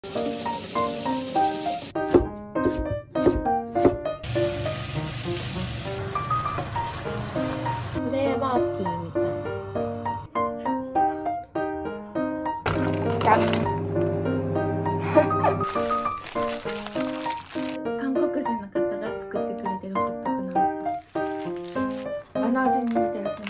フレーバーティーみたいな。韓国人の方が作ってくれてるホットクなんですよ。あの味に似てる。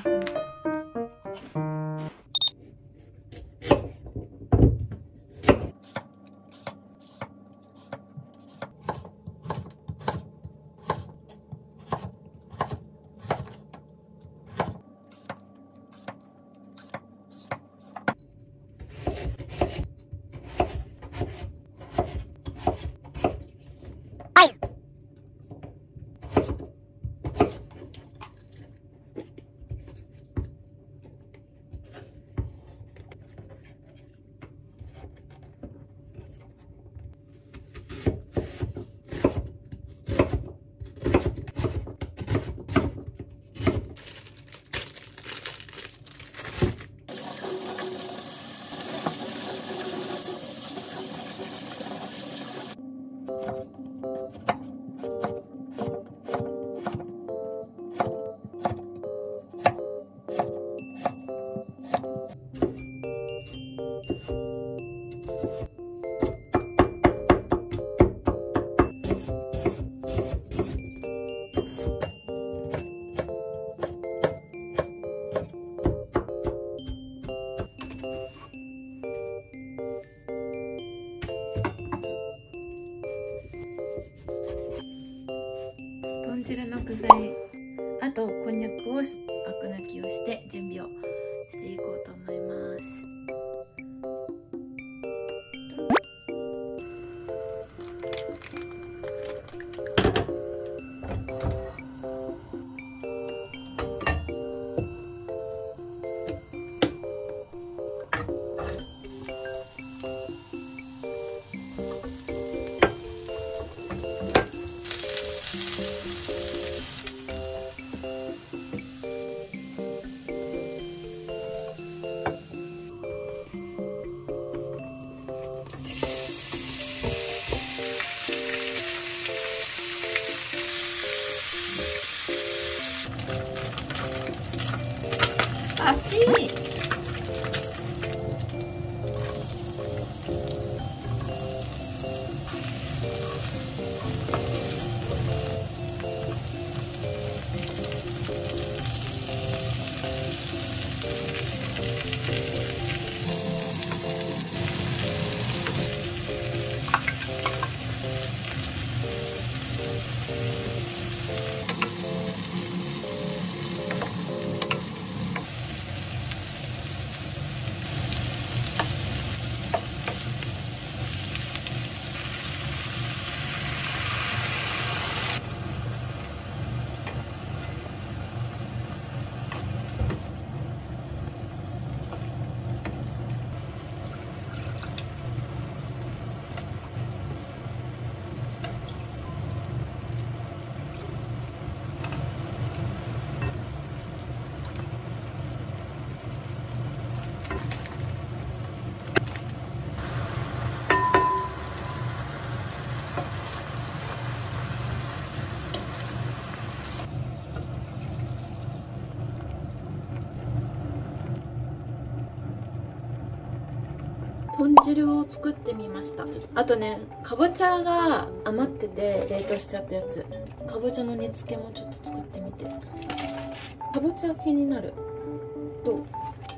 豚汁の具材、あとこんにゃくをアク抜きをして準備をしていこうと思います。熱い。豚汁を作ってみました。あとね、かぼちゃが余ってて冷凍しちゃったやつ、かぼちゃの煮付けもちょっと作ってみて。かぼちゃ気になる。どう？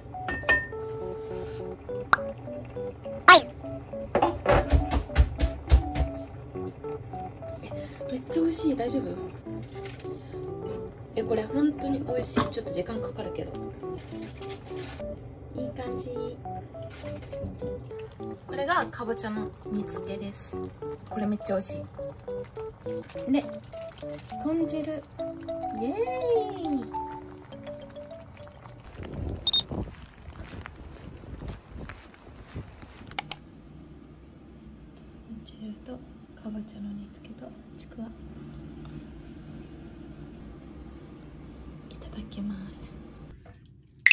めっちゃ美味しい。大丈夫？これ本当に美味しい。ちょっと時間かかるけどいい感じ。これがかぼちゃの煮付けです。これめっちゃ美味しい。で、豚汁、イエーイ。豚汁とかぼちゃの煮付けとちくわ、いただきます。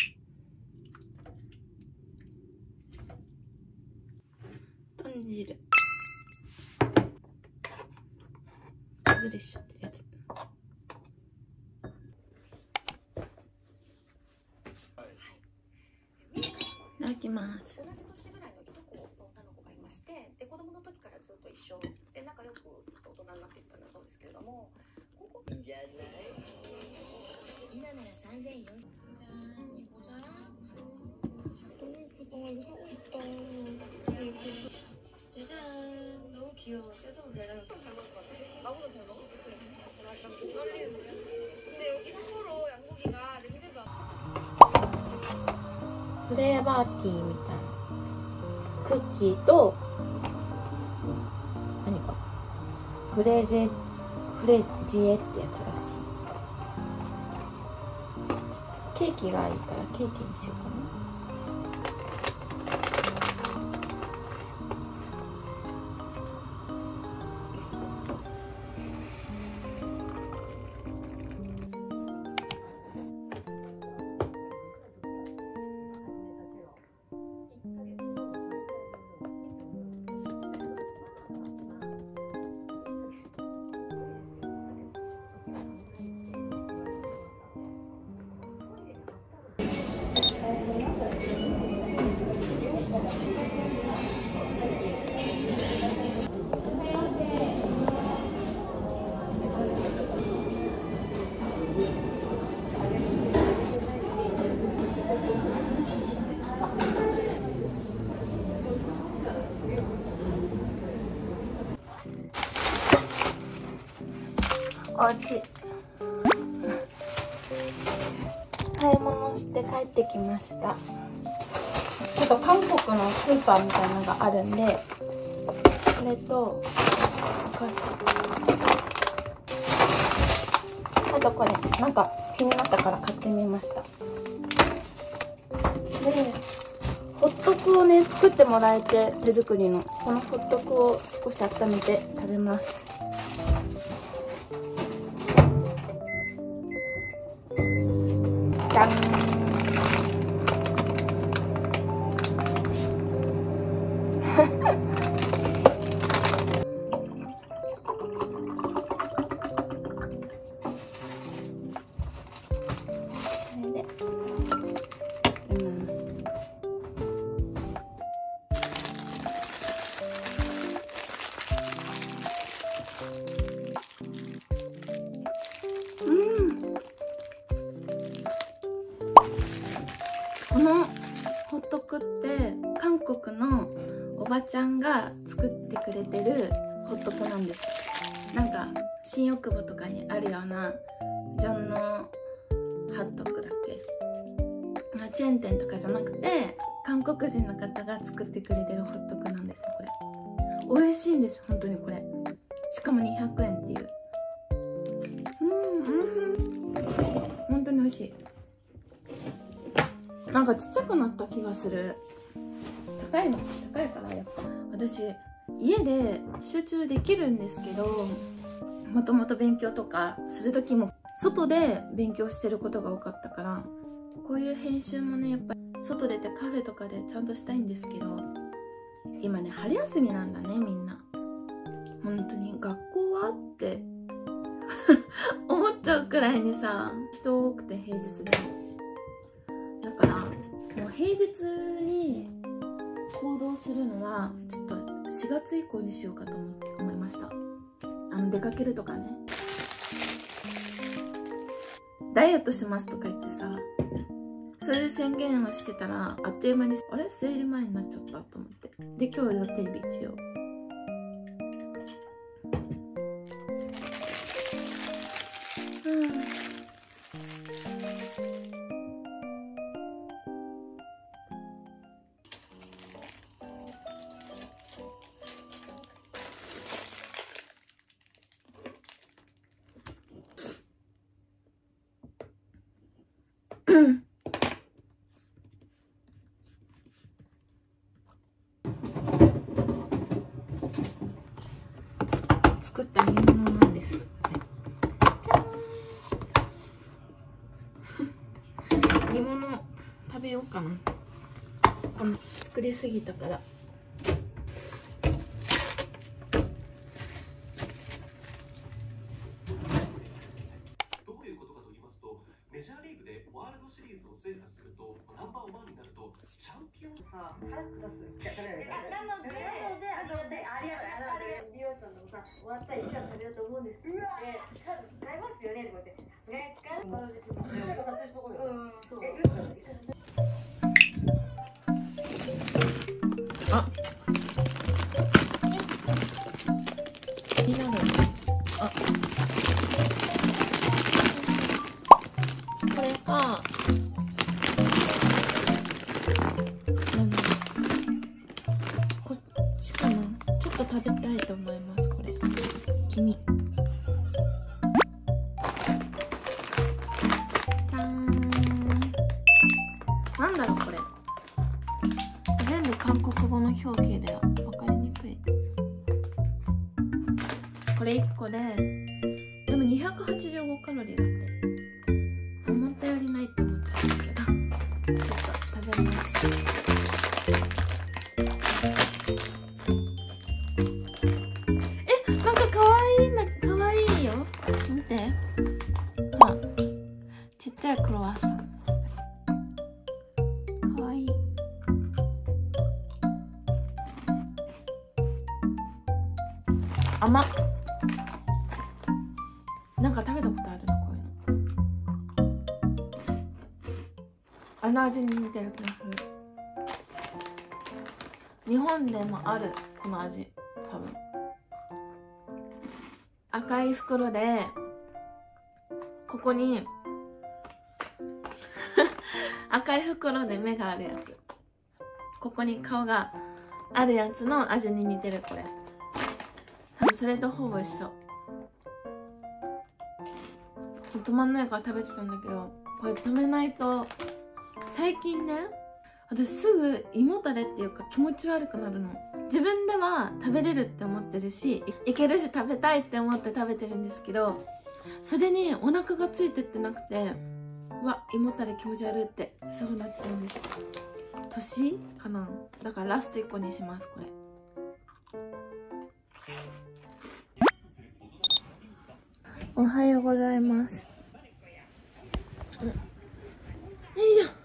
豚汁。 崩れしちゃってるやつ。いただきます。 同じ年ぐらいのいとこの女の子がいまして、で子供の時からずっと一緒で仲良く大人になっていったんだそうですけれども、いいんじゃない？今なら3400。너무 귀여워. 셋업을 잘 나가서 잘 먹을 것 같아. 나보다 잘 먹어? 나 좀 떨리는데. 근데 여기 삿포로 양고기가 냄새도 안. フレーバーティーみたいなクッキーと何かフレジエってやつらしい。ケーキがいいからケーキにしようかな。お家買い物して帰ってきました。ちょっと韓国のスーパーみたいなのがあるんで、これとお菓子、あとこれなんか気になったから買ってみました。でホットクをね作ってもらえて、手作りのこのホットクを少し温めて食べます。じゃん。このホットクって韓国のおばちゃんが作ってくれてるホットクなんです。なんか新大久保とかにあるようなジョンのハットクだっけ、チェーン店とかじゃなくて韓国人の方が作ってくれてるホットクなんです。これ美味しいんです本当に。これしかも200円っていう。本当に美味しい。なんかちっちゃくなった気がする。高いからやっぱ私家で集中できるんですけど、もともと勉強とかする時も外で勉強してることが多かったから、こういう編集もねやっぱ外出てカフェとかでちゃんとしたいんですけど、今ね春休みなんだねみんな。本当に学校はって思っちゃうくらいにさ人多くて、平日でだからもう平日に行動するのはちょっと4月以降にしようかと思いました。出かけるとかね、ダイエットしますとか言ってさ、そういう宣言をしてたらあっという間にあれ生理前になっちゃったと思って、で今日予定日一応作った煮物なんです。煮物食べようかな。この作りすぎたから。 さ、早く出す。なので、ありがとう。美容師さんともさ、終わったら一緒に食べようと思うんですって。買いますよねって言って、さすがに使う。撮影しとこうよ。そう。 あ、気になる。あ、これか。こっちかな。ちょっと食べたいと思います。これ。黄身。じゃーん。なんだろうこれ。全部韓国語の表記で分かりにくい。これ1個ででも285カロリーだって思ったよりないって思っちゃうんだけど、ちょっと食べます。なんかかわいいな、かわいいよ。見て、ほら、ちっちゃいクロワッサン。かわいい。甘っ。なんか食べたことあるな、こういうの。あの味に似てる気がする。日本でもある、この味、多分。赤い袋でここに赤い袋で目があるやつ、ここに顔があるやつの味に似てる。これ多分それとほぼ一緒。止まんないから食べてたんだけど、これ止めないと最近ね、私すぐ胃もたれっていうか気持ち悪くなるの。自分では食べれるって思ってるし、いけるし食べたいって思って食べてるんですけど、それにお腹がついてってなくて、うわ、胃もたれ気持ち悪いってすぐなっちゃうんです。年かな。だからラスト1個にします。これおはようございます。よいしょ。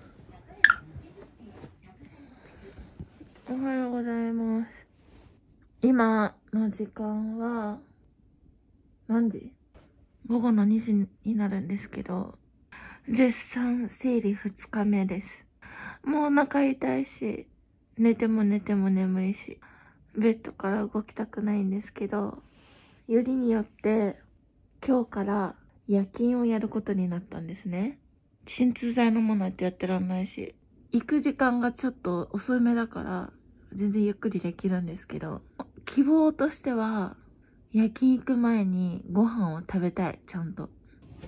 おはようございます。今の時間は何時？午後の2時になるんですけど、絶賛生理2日目です。もうお腹痛いし、寝ても寝ても眠いし、ベッドから動きたくないんですけど、よりによって今日から夜勤をやることになったんですね。鎮痛剤飲まないとやってらんないし、行く時間がちょっと遅めだから全然ゆっくりできるんですけど、希望としては夜勤行く前にご飯を食べたい。ちゃんと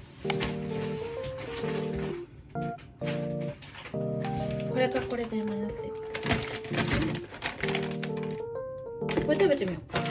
これかこれで迷ってる。これ食べてみようか。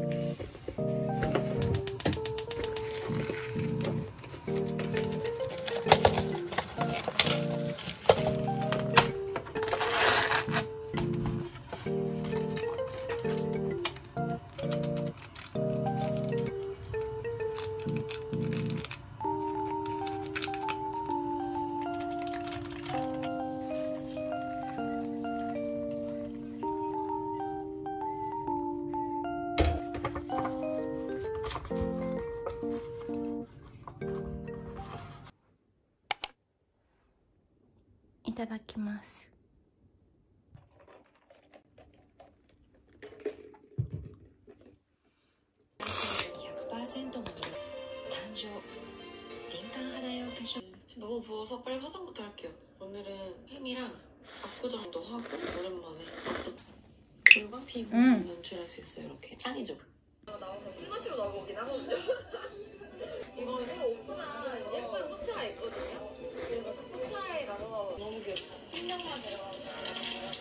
いただきます。 100%の誕生민감하다요 캐셔. 너무 부어서 빨리 화장부터 할게요. 오늘은 햄이랑 압구정도 하고 오랜만에 금방 피부 연출할 수 있어요. 이렇게 짱이죠. 나와서 술 마시러 나오긴 하거든요. 이번에 새로 오픈한 예쁜 포차가 있거든요. 그래서 그 포차에 가서 너무 귀엽다. 흰장만 들어가서